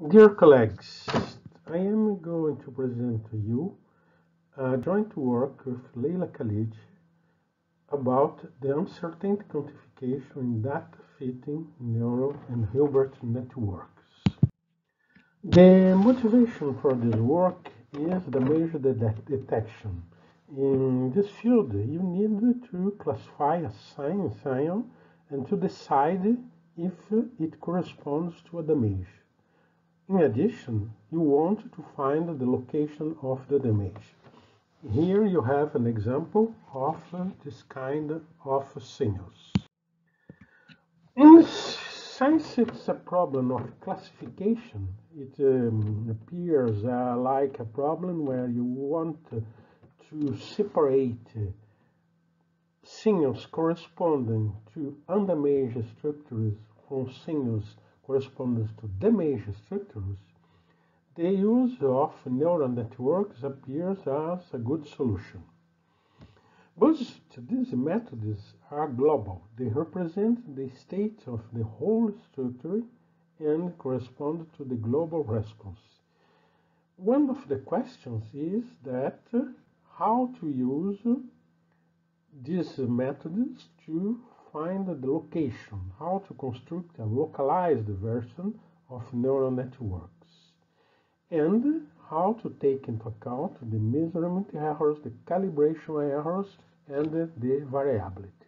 Dear colleagues, I am going to present to you a joint work with Leila Khalid about the uncertainty quantification in data fitting neural and Hilbert networks. The motivation for this work is the major detection. In this field, you need to classify a sign and to decide if it corresponds to a damage. In addition, you want to find the location of the damage. Here you have an example of this kind of signals. Since it's a problem of classification, it appears like a problem where you want to separate signals corresponding to undamaged structures from signals corresponding to damaged structures. The use of neural networks appears as a good solution. But these methods are global. They represent the state of the whole structure and correspond to the global response. One of the questions is that how to use these methods to find the location, how to construct a localized version of neural networks, and how to take into account the measurement errors, the calibration errors, and the variability.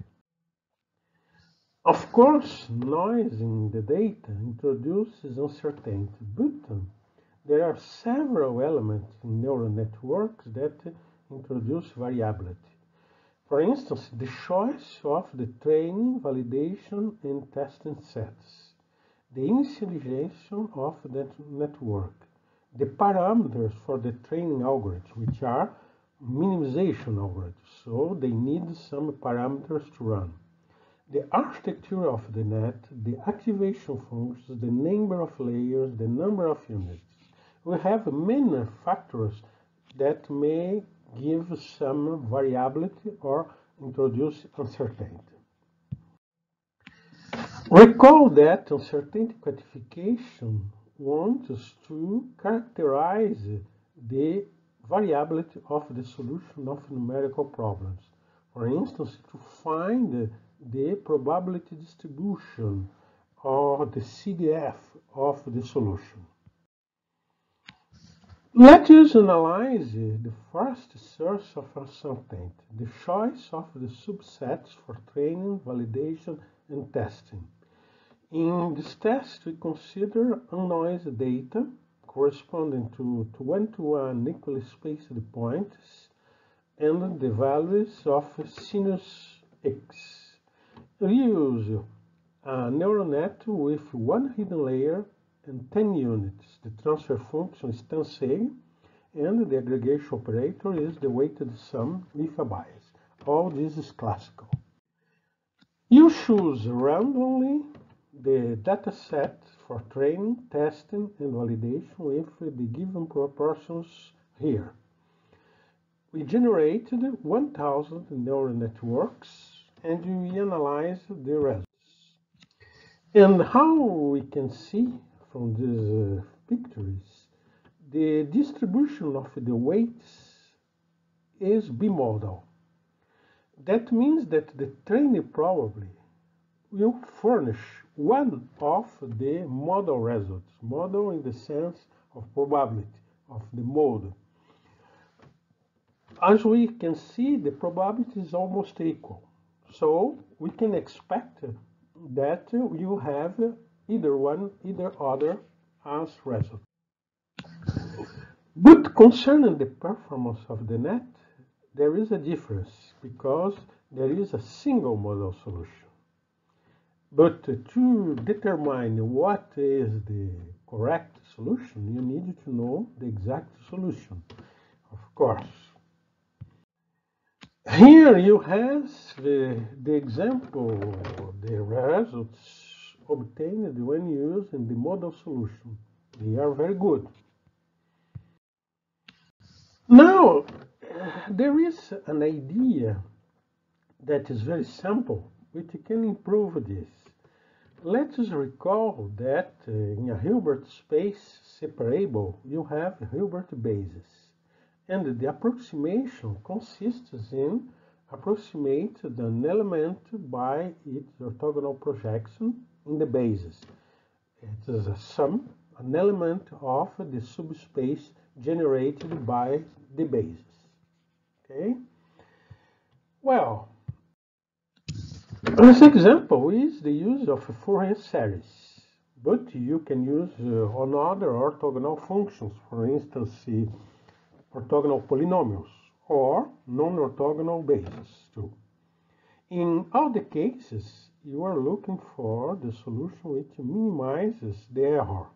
Of course, noise in the data introduces uncertainty, but there are several elements in neural networks that introduce variability. For instance, the choice of the training, validation, and testing sets, the initialization of the network, the parameters for the training algorithms, which are minimization algorithms, so they need some parameters to run. The architecture of the net, the activation functions, the number of layers, the number of units. We have many factors that may give some variability or introduce uncertainty. Recall that uncertainty quantification wants to characterize the variability of the solution of numerical problems. For instance, to find the probability distribution or the CDF of the solution. Let us analyze the first source of uncertainty, the choice of the subsets for training, validation, and testing. In this test, we consider unnoised data corresponding to one-to-one equally spaced points and the values of sinus x. We use a neural net with one hidden layer and 10 units. The transfer function is tensor, and the aggregation operator is the weighted sum with a bias. All this is classical. You choose randomly the dataset for training, testing, and validation with the given proportions here. We generated 1,000 neural networks and we analyze the results. And how we can see from these pictures, the distribution of the weights is bimodal. That means that the training probably will furnish one of the model results. Model in the sense of probability of the mode. As we can see, the probability is almost equal. So we can expect that you have either one, either other as result. But concerning the performance of the net, there is a difference because there is a single model solution. But to determine what is the correct solution, you need to know the exact solution, of course. Here you have the example, the results obtained when using the model solution. They are very good. Now, there is an idea that is very simple, which can improve this. Let us recall that in a Hilbert space separable, you have Hilbert bases, and the approximation consists in approximate an element by its orthogonal projection in the basis. It is a sum, an element of the subspace generated by the basis. Okay? Well, this example is the use of a Fourier series, but you can use on other orthogonal functions, for instance, orthogonal polynomials or non-orthogonal bases too. In all the cases, you are looking for the solution which minimizes the error.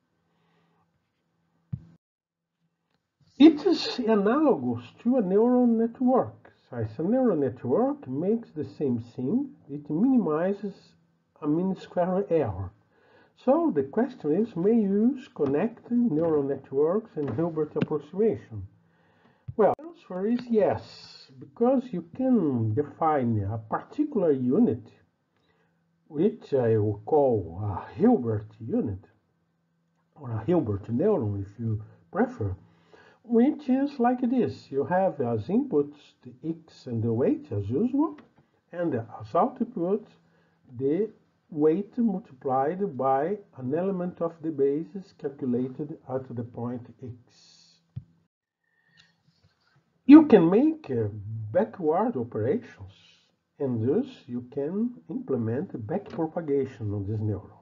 It is analogous to a neural network. Since a neural network makes the same thing, it minimizes a mean square error. So the question is, may you use connecting neural networks and Hilbert approximation? Well, the answer is yes, because you can define a particular unit, which I will call a Hilbert unit, or a Hilbert neuron if you prefer, which is like this. You have as inputs the x and the weight as usual, and as output the weight multiplied by an element of the basis calculated at the point x. You can make backward operations, and thus you can implement backpropagation on this neuron.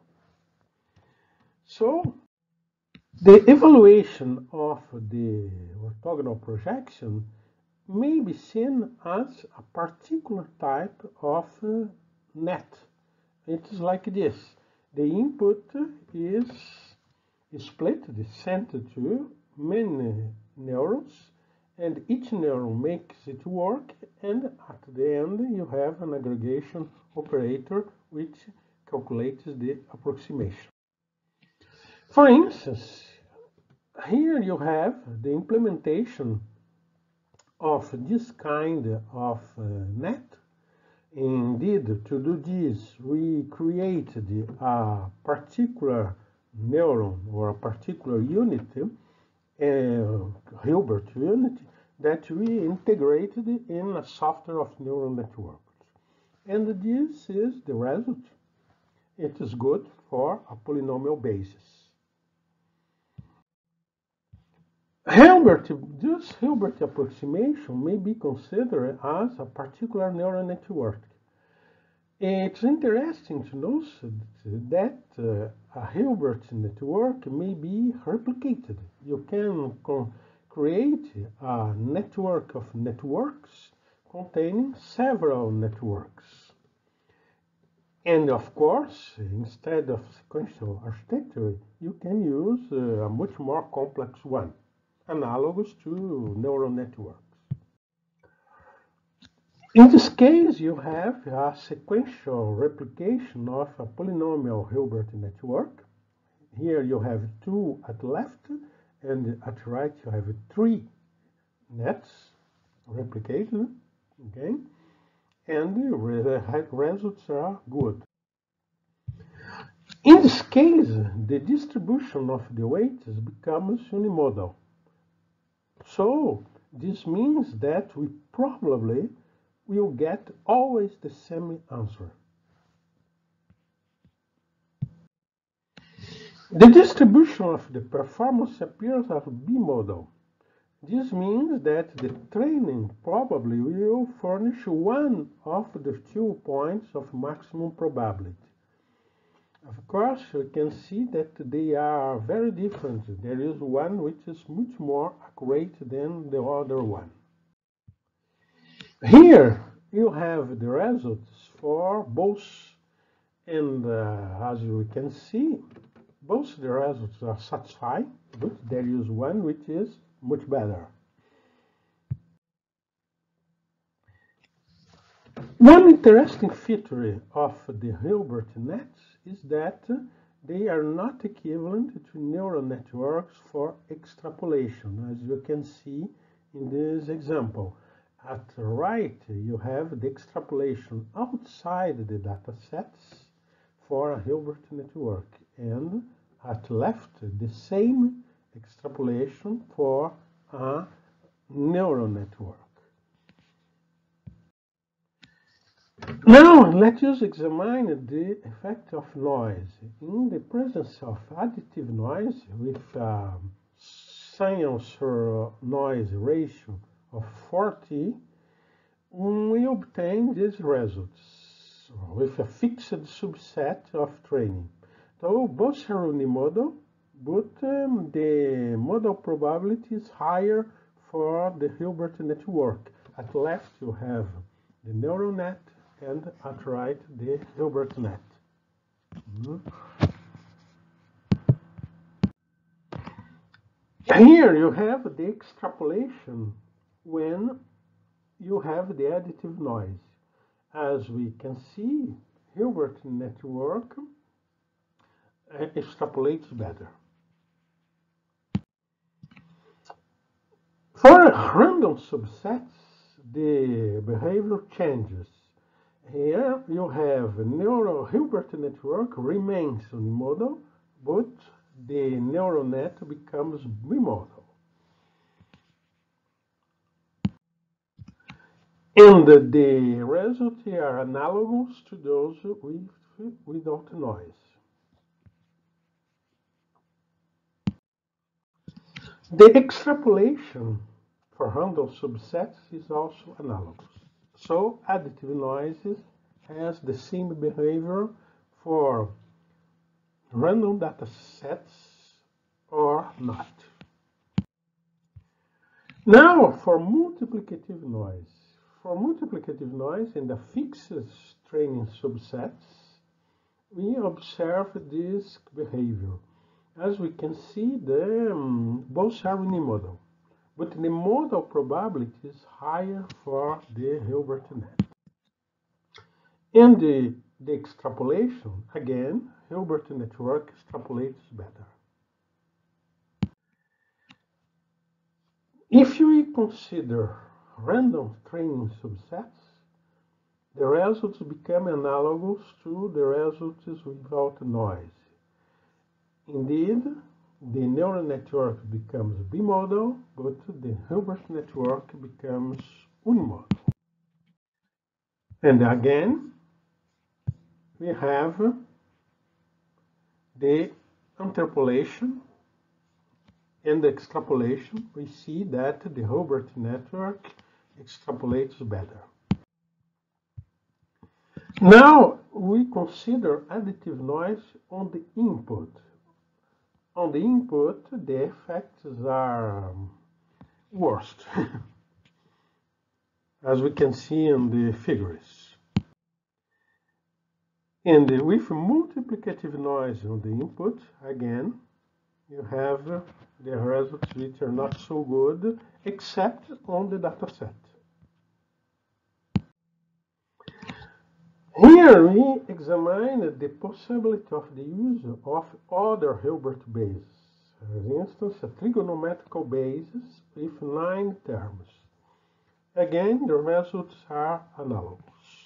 So the evaluation of the orthogonal projection may be seen as a particular type of net. It is like this. The input is split, is sent to many neurons, and each neuron makes it work, and at the end you have an aggregation operator which calculates the approximation. For instance, here you have the implementation of this kind of net. Indeed, to do this, we created a particular neuron or a particular unit, Hilbert unit, that we integrated in a software of neural networks. And this is the result. It is good for a polynomial basis. This Hilbert approximation may be considered as a particular neural network. It's interesting to note that a Hilbert network may be replicated. You can create a network of networks containing several networks. And of course, instead of sequential architecture, you can use a much more complex one, analogous to neural networks. In this case, you have a sequential replication of a polynomial Hilbert network. Here you have 2 at left, and at right you have 3 nets replicated, okay? And the results are good. In this case, the distribution of the weights becomes unimodal. So this means that we probably will get always the same answer. The distribution of the performance appears as bimodal. This means that the training probably will furnish one of the 2 points of maximum probability. Of course, you can see that they are very different. There is one which is much more accurate than the other one. Here you have the results for both, and as you can see, both the results are satisfying, but there is one which is much better. One interesting feature of the Hilbert nets is that they are not equivalent to neural networks for extrapolation, as you can see in this example. At the right, you have the extrapolation outside the data sets for a Hilbert network, and at left the same extrapolation for a neural network. Now let us examine the effect of noise. In the presence of additive noise with sensor noise ratio of 40, we obtain these results with a fixed subset of training. So both are unimodal, but the modal probability is higher for the Hilbert network. At left you have the neural net, and at right the Hilbert net. Here you have the extrapolation when you have the additive noise. As we can see, Hilbert network extrapolates better. For random subsets, the behavior changes. Here you have neural Hilbert network remains unimodal, but the neural net becomes bimodal. And the results are analogous to those without noise. The extrapolation for random subsets is also analogous. So additive noises has the same behavior for random data sets or not. Now for multiplicative noise. For multiplicative noise in the fixed training subsets, we observe this behavior. As we can see, both are unimodal, but the modal probability is higher for the Hilbert net. In the extrapolation, again, Hilbert network extrapolates better. If we consider random training subsets, the results become analogous to the results without noise. Indeed, the neural network becomes bimodal, but the Hilbert network becomes unimodal. And again, we have the interpolation and the extrapolation. We see that the Hilbert network extrapolates better. Now we consider additive noise on the input. On the input, the effects are worst, as we can see in the figures. And with multiplicative noise on the input, again, you have the results which are not so good, except on the dataset. Here we examine the possibility of the use of other Hilbert bases. For instance, a trigonometrical basis with 9 terms. Again, the results are analogous.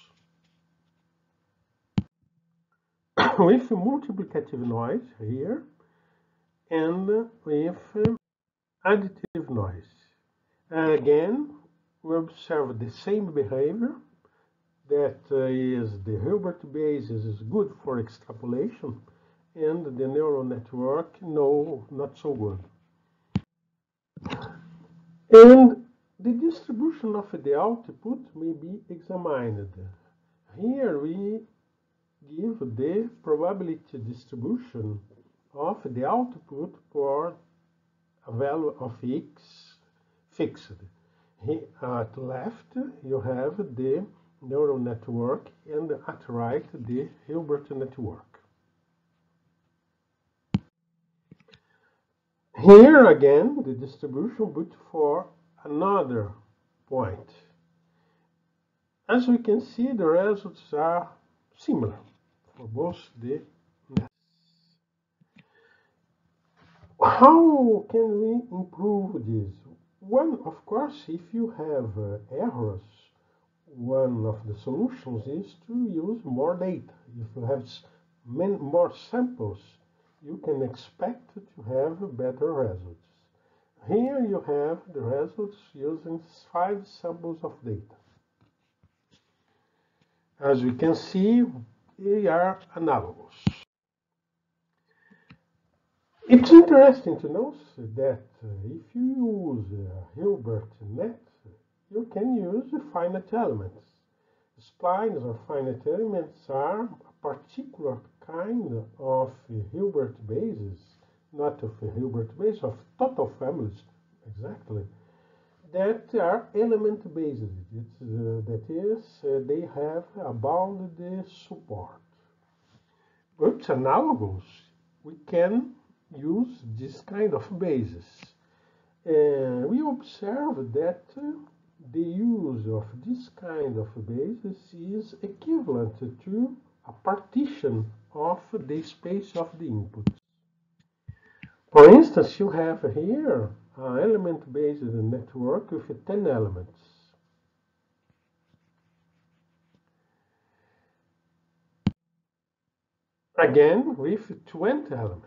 With multiplicative noise here and with additive noise. Again, we observe the same behavior. That is, the Hilbert basis is good for extrapolation, and the neural network, no, not so good. And the distribution of the output may be examined. Here we give the probability distribution of the output for a value of x fixed. Here at left you have the neural network, and at right the Hilbert network. Here again the distribution, but for another point. As we can see, the results are similar for both the nets. How can we improve this? One, of course, if you have errors, one of the solutions is to use more data. If you have more samples, you can expect to have better results. Here you have the results using 5 samples of data. As we can see, they are analogous. It's interesting to note that if you use Hilbert net, you can use finite elements. Splines or finite elements are a particular kind of Hilbert bases, not of Hilbert base, of total families, exactly, that are element based. That is, they have a bounded support. But analogous, we can use this kind of basis. We observe that the use of this kind of basis is equivalent to a partition of the space of the input. For instance, you have here an element-based network with 10 elements. Again, with 20 elements.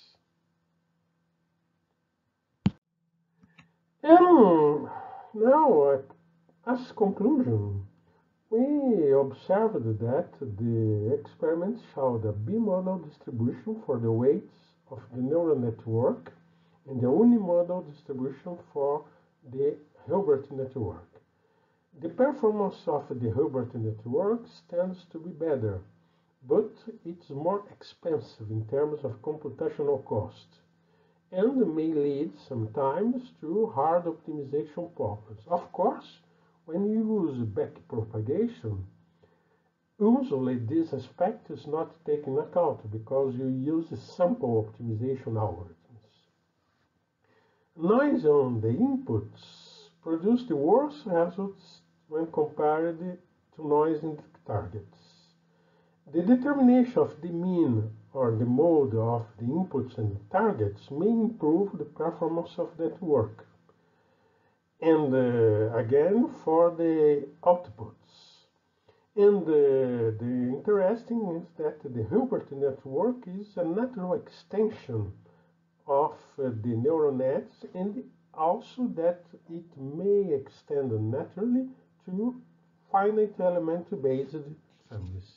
And now, as conclusion, we observed that the experiments showed a bimodal distribution for the weights of the neural network and the unimodal distribution for the Hilbert network. The performance of the Hilbert network tends to be better, but it's more expensive in terms of computational cost and may lead sometimes to hard optimization problems. Of course, when you use backpropagation, usually this aspect is not taken into account because you use sample optimization algorithms. Noise on the inputs produce the worst results when compared to noise in the targets. The determination of the mean or the mode of the inputs and targets may improve the performance of that work. And again, for the outputs. And the interesting is that the Hilbert network is a natural extension of the neural nets, and also that it may extend naturally to finite element based families.